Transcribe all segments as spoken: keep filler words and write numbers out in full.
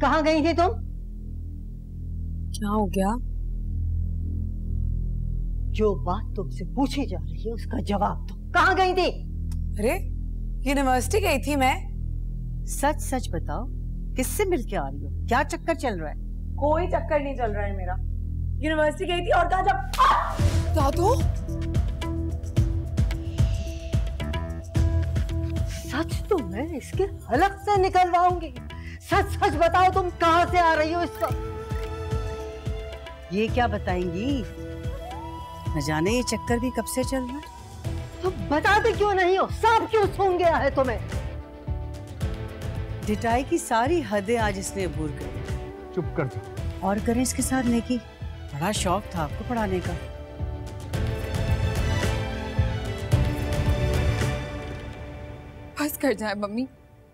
कहाँ गई थी तुम? क्या हो गया? जो बात तुमसे पूछी जा रही है उसका जवाब दो। कहाँ गई थी? अरे यूनिवर्सिटी गई थी मैं। सच सच बताओ, किससे मिलके आ रही हो? क्या चक्कर चल रहा है? कोई चक्कर नहीं चल रहा है मेरा। यूनिवर्सिटी गई थी और कहा जब दादू सच तो मैं इसके हलक से निकलवाऊंगी। सच सच बताओ, तुम कहाँ से आ रही हो इस वक्त? ये क्या बताएंगी? न जाने ये चक्कर भी कब से चल रहा है। तो बताते क्यों नहीं हो? सांप क्यों सूंघ गया है तुम्हें? डिटाई की सारी हदें आज इसने अबूर कर। चुप कर जाओ। और करें इसके साथ नेकी। बड़ा शौक था आपको पढ़ाने का। बस कर जाए मम्मी।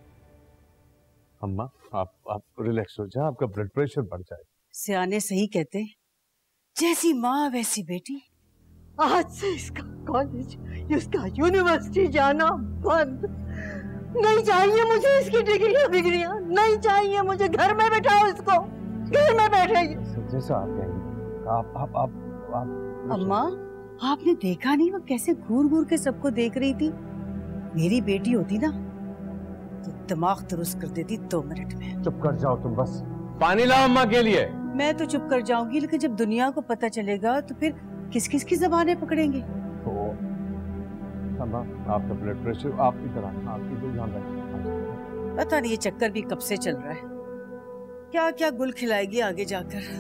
अम्मा आप आप रिलैक्स हो जाए, आपका ब्लड प्रेशर बढ़ जाए। सियाने सही कहते, जैसी माँ वैसी बेटी। आज से इसका कॉलेज, इसका यूनिवर्सिटी जाना बंद। नहीं चाहिए मुझे इसकी डिग्रियां बिग्रियां, नहीं चाहिए मुझे। घर में बैठाओ इसको, घर में बैठेगी। जैसा आप कहेंगे। आप आप आप आप अम्मा, आपने देखा नहीं वो कैसे घूर घूर के सबको देख रही थी? मेरी बेटी होती ना तो दिमाग दुरुस्त कर देती दो मिनट में। चुप कर जाओ तुम बस। पानी लाओ अम्मा के लिए। मैं तो चुप कर जाऊंगी, लेकिन जब दुनिया को पता चलेगा तो फिर किस किस की जबानें पकड़ेंगे? तो अम्मा आपका ब्लड प्रेशर, आप इधर आप इधर ध्यान रखें। पता नहीं ये चक्कर भी कब से चल रहा है। क्या क्या गुल खिलाएगी आगे जाकर।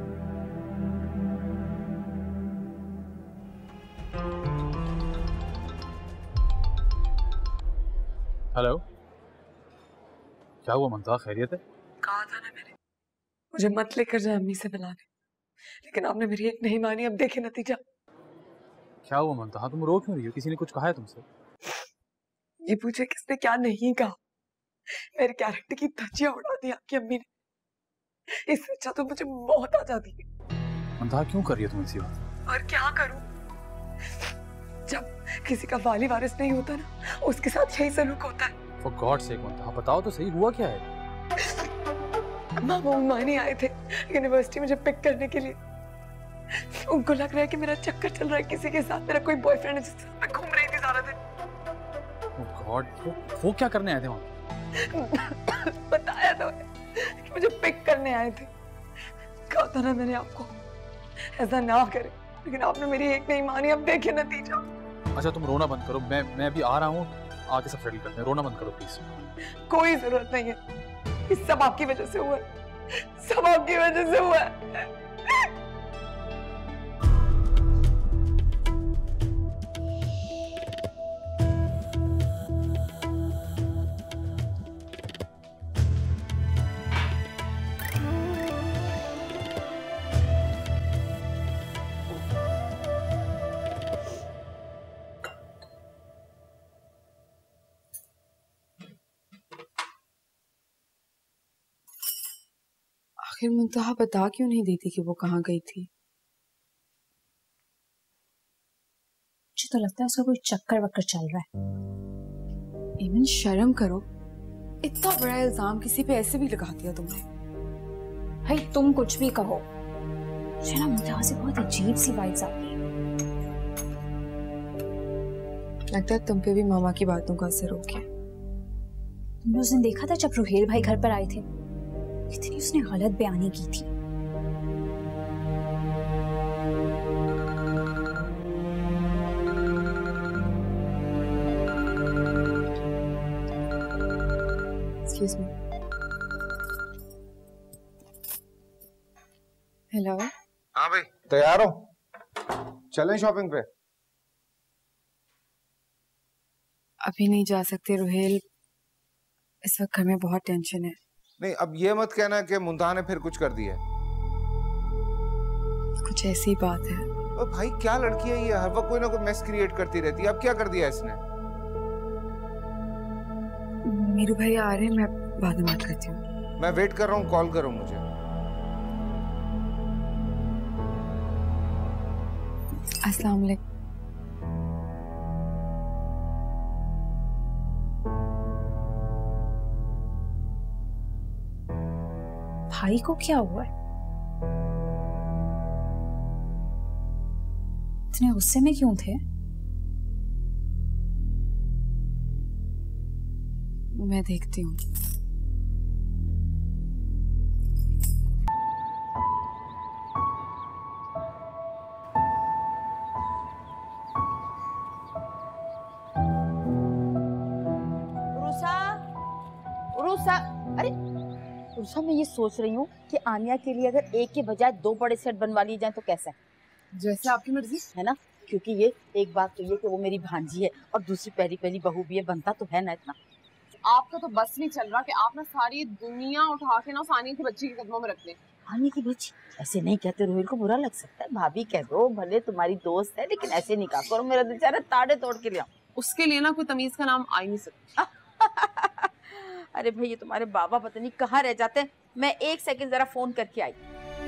हेलो, क्या हुआ मुंतहा? खैरियत है? कहा था ना मैंने मुझे मत लेकर जाए अम्मी से मिलाने, लेकिन आपने मेरी एक नहीं मानी। अब देखे नतीजा। क्या हुआ मुंतहा? तुम रो क्यों रही हो? किसी ने कुछ कहा है तुमसे? ये पूछे किसने क्या नहीं कहा। मेरे कैरेक्टर की धज्जियां उड़ा दी आपकी अम्मी ने। इससे अच्छा तो मुझे मौत आ जाती है। मुंतहा क्यों कर रही हो तुम ऐसी बात? और क्या करूं? जब किसी का वाली वारिस नहीं होता ना, उसके साथ यही सलूक होता है। For God's sake मुंतहा बताओ तो सही, हुआ क्या है? अम्मा वो मानी आए थे यूनिवर्सिटी मुझे पिक करने के लिए। उनको लग रहा है कि मेरा चक्कर चल रहा है किसी के साथ, मेरा कोई बॉयफ्रेंड है जिसके साथ मैं घूम रही थी सारा दिन। Oh God, वो, वो क्या करने आए थे वहाँ? बताया तो है कि मुझे पिक करने आए थे। कहा था ना मैंने आपको ऐसा ना करे, लेकिन आपने मेरी एक नहीं मानी। अब देखिए नतीजा। अच्छा तुम रोना बंद करो, मैं मैं अभी आ रहा हूँ, आके सब सेटल करते हैं। रोना बंद करो प्लीज। कोई जरूरत नहीं है, ये सब आपकी वजह से हुआ है, सब आपकी वजह से हुआ है। आखिर मुंतहा बता क्यों नहीं देती कि वो कहाँ गई थी? मुझे तो लगता है उसका कोई चक्कर वक्कर चल रहा है। इवन शर्म करो, इतना बड़ा इल्जाम किसी पे ऐसे भी लगा दिया तुमने। भाई तुम कुछ भी कहो, मुझे ना मुंतहा से बहुत अजीब सी वाइब्स आती है। लगता है तुम पे भी मामा की बातों का असर हो गया। तुमने उस दिन देखा था जब रुहेल भाई घर पर आए थे, कितनी उसने गलत बयानी की थी। Excuse me. हेलो। हाँ भाई तैयार हो? चलें शॉपिंग पे? अभी नहीं जा सकते रुहेल, इस वक्त घर में बहुत टेंशन है। नहीं अब ये मत कहना कि मुंतहा ने फिर कुछ कर दिया है। कुछ ऐसी बात है। और भाई क्या लड़की है ये, हर वक्त कोई ना कोई मेस क्रिएट करती रहती है। अब क्या कर दिया इसने? मीरू भाई आ रहे हैं, मैं बाद में बात करती हूँ। मैं वेट कर रहा हूँ, कॉल करो मुझे। अस्सलाम वालेकुम। भाई को क्या हुआ है? इतने गुस्से में क्यों थे? मैं देखती हूँ। उरुसा, अरे उरुसा, मैं ये सोच रही हूँ कि आन्या के लिए अगर एक के बजाय दो बड़े सेट बनवा लिए जाए तो कैसा है? जैसे आपकी मर्जी है ना, क्योंकि ये एक बात तो ये कि वो मेरी भांजी है और दूसरी पहली पहली बहू भी है, बनता तो है ना इतना। आपका तो बस नहीं चल रहा कि आप ना सारी दुनिया उठा के ना उस आनिया की बच्ची के कदमों में रख लें। आनिया की बच्ची ऐसे नहीं कहते, रोहिल को बुरा लग सकता है। भाभी कह दो, भले तुम्हारी दोस्त है, लेकिन ऐसे नहीं कहा करो, मेरा बेचारा ताड़े तोड़ के लिया। उसके लिए ना कोई तमीज का नाम आ ही नहीं सकता। अरे भाई, ये तुम्हारे बाबा पता नहीं कहाँ रह जाते हैं। मैं एक सेकंड जरा फोन करके आई।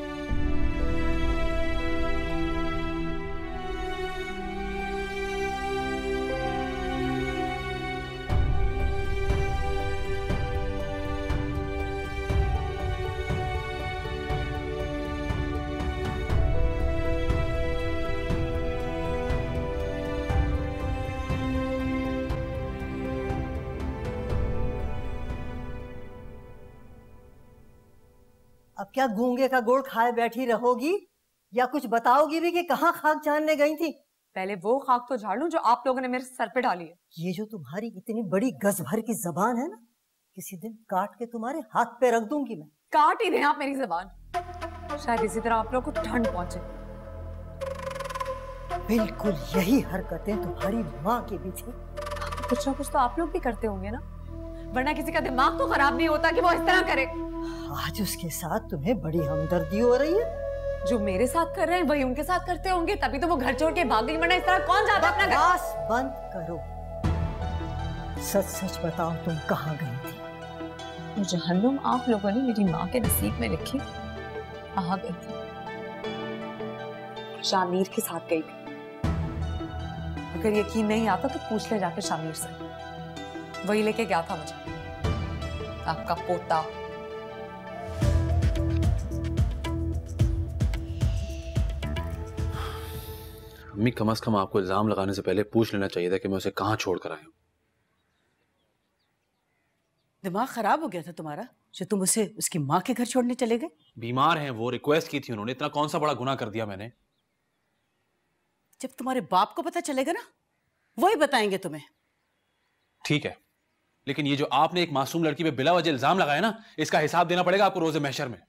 अब क्या गूंगे का गुड़ खाए बैठी रहोगी या कुछ बताओगी भी कि कहाँ खाक जानने गई थी? पहले वो खाक तो झाड़ लूं जो आप लोगों ने मेरे सर पे डाली है। ये जो तुम्हारी इतनी बड़ी गज भर की जबान है ना, किसी दिन काट के तुम्हारे हाथ पे रख दूंगी मैं। काट ही दें आप मेरी जबान, शायद इसी तरह आप लोगों को ठंड पहुंचे। बिल्कुल यही हरकतें तुम्हारी माँ के भी थी। कुछ ना कुछ तो आप लोग भी करते होंगे ना, वरना किसी का दिमाग तो खराब नहीं होता कि वो इस तरह करे। आज उसके साथ तुम्हें बड़ी हमदर्दी हो रही है। जो मेरे साथ कर रहे हैं वही उनके साथ करते होंगे, तभी तो वो घर छोड़ के भाग गई, वरना इस तरह कौन जाता अपना घर? बकवास बंद करो, सच सच बताओ तुम कहाँ गई थी? वो जहन्नुम आप लोगों ने मेरी माँ के नसीब में लिखी, कहाँ गई थी? शामीर के साथ गई थी। अगर यकीन नहीं आता तो पूछ ले जाके शामीर से, वही लेके गया था मुझे, आपका पोता। अम्मी, कम से कम आपको इल्जाम लगाने से पहले पूछ लेना चाहिए था कि मैं उसे कहाँ छोड़ कर आई हूँ। दिमाग खराब हो गया था तुम्हारा जो तुम उसे उसकी माँ के घर छोड़ने चले गए? बीमार हैं वो, रिक्वेस्ट की थी उन्होंने, इतना कौन सा बड़ा गुनाह कर दिया मैंने? जब तुम्हारे बाप को पता चलेगा ना, वही बताएंगे तुम्हें। ठीक है, लेकिन ये जो आपने एक मासूम लड़की पे बिला वजह इल्जाम लगाया ना, इसका हिसाब देना पड़ेगा आपको रोज़े महशर में।